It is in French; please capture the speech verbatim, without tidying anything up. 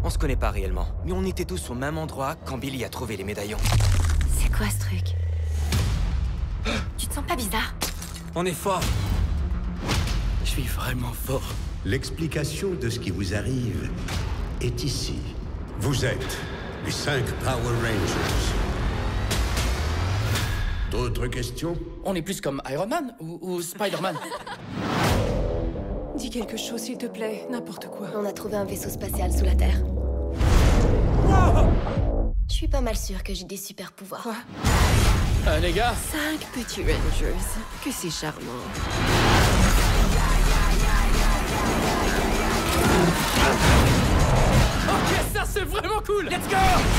On se connaît pas réellement, mais on était tous au même endroit quand Billy a trouvé les médaillons. C'est quoi ce truc? Tu te sens pas bizarre? On est fort. Je suis vraiment fort. L'explication de ce qui vous arrive est ici. Vous êtes les cinq Power Rangers. D'autres questions? On est plus comme Iron Man ou, ou Spider-Man. Dis quelque chose, s'il te plaît. N'importe quoi. On a trouvé un vaisseau spatial sous la Terre. Je suis pas mal sûre que j'ai des super pouvoirs. Quoi? Euh, les gars, Cinq petits Rangers. Que c'est charmant. ok, ça c'est vraiment cool. Let's go.